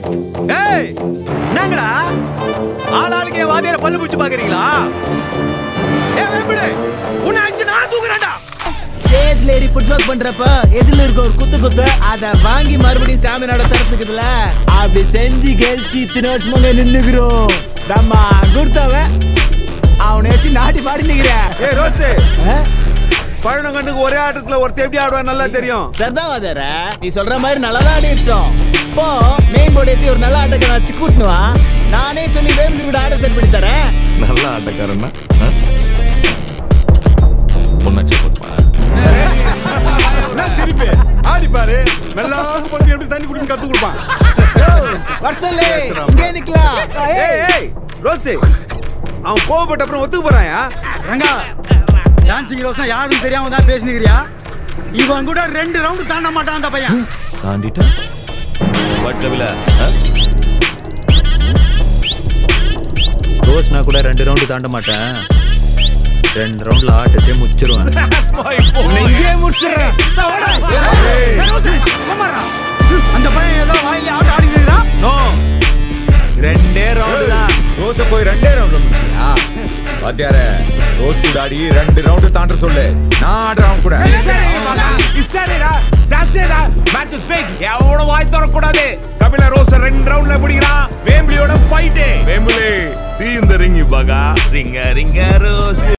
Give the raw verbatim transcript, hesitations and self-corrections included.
ஏய் என்னங்கடா ஆளாளுக்கே வாதியார பல்லு பிடிச்சு பாக்குறீங்களா? ஏய் வெம்பிளே உன்னை அஞ்சு நான் தூக்குறேன்டா. ஸ்டேஜ்ல ஏறி ஃபுட்வொர்க் பண்றப்ப எதுல இருக்க ஒரு குத்து குத்து அத வாங்கி மறுபடியும் ஸ்டாமினாட தரத்துக்குதுல அப்படி செஞ்சு கெழிச்சு இத்தனை வருஷமா நின்னுக்கிறோம். நம்ம குர்த்தவ அவனை வச்சு நாட்டி பாடி நிக்கிறேன். ஏய் ரோஸ் பழனங்கண்டுக்கு ஒரே ஆட்டத்துல ஒருத்தர் எப்படி ஆடுவா நல்லா தெரியும். சரிதான் வாதர நீ சொல்ற மாதிரி நல்லா தான் ஆடி இருக்கோம். இப்போ மெயின் போர்டு ஏத்தி ஒரு நல்ல ஆட்டக்காரன் வச்சு கூட்டணுவா நானே சொல்லி வேம்பு கூட ஆட செட் பண்ணி தரேன். நல்ல ஆட்டக்காரன்னா பொண்ணாச்சு போட்டுமா சிரிப்பே ஆடி பாரு நல்லா போட்டு எப்படி தண்ணி குடிக்க கத்து கொடுப்பான். வர்சலே இங்கே நிக்கலாம். ஏய் ஏய் ரோஸ் அவன் கோவப்பட்ட அப்புறம் ஒத்துக்கு போறாயா? ரங்கா டான்சிங் ரோஸ்னா யாரும் தெரியாம தான் பேசினிக்கிறியா? இவன் கூட ரெண்டு ரவுண்ட் தாண்ட மாட்டான் அந்த பையன். தாண்டிட்டா பட்டவில ரோஸ்னா கூட ரெண்டு ரவுண்டு தாண்ட மாட்டேன். ரெண்டு ரவுண்ட்ல ஆட்டத்தை முடிச்சிருவேன். இங்கே முடிச்சிடுறேன். அந்த பையன் ஏதோ வாயில ஆட்ட ஆடிங்கிறான். நோ ரெண்டே ரவுண்ட் தான். ரோஸ போய் ரெண்டே ரவுண்ட் முடிச்சியா? வாத்தியாரே ரோஸ் கூட ஆடி ரெண்டு ரவுண்ட் தாண்ட சொல்லு. நான் ஆடுறேன் கூட. இஸ்ஸாரேடா தட்ஸ்டா மேட்ச் இஸ் ஃபிக்ஸ். எவனோட வாய் தர கூடாது. கபில ரோஸ் ரெண்டு ரவுண்ட்ல பிடிக்கிறான். வேம்பிலியோட fight. Vembuli see you in the ring, you bugger. ringa ringa rose.